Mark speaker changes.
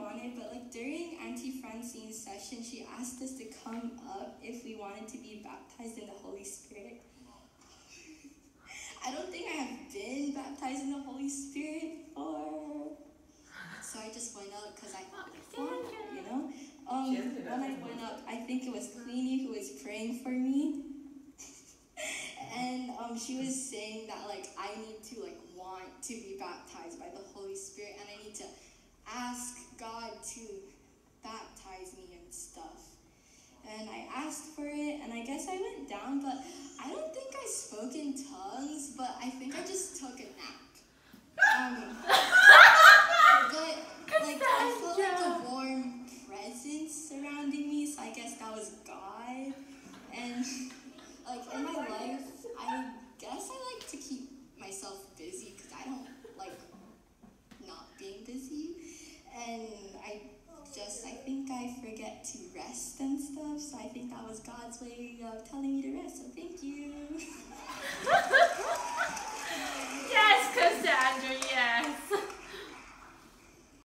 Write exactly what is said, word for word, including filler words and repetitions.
Speaker 1: wanted, but like during Auntie Francine's session, she asked us to come up if we wanted to be baptized in the Holy Spirit. I don't think I have been baptized in the Holy Spirit before. So I just went up because I thought it was fun, you know? Um, when I went up, I think it was Queenie who was praying for me. And um, she was saying that like I need to like want to be baptized by the Holy Spirit, and I need to ask God to baptize me and stuff. And I asked for it, and I guess I went down, but I don't think I spoke in tongues, but I think I just took a nap. Um, but like I felt like a warm presence surrounding me, so I guess that was God. And like in my life, I guess I like to keep myself busy because I don't like not being busy. And I just, I think I forget to rest and stuff, so I think that was God's way of telling me to rest, so thank you.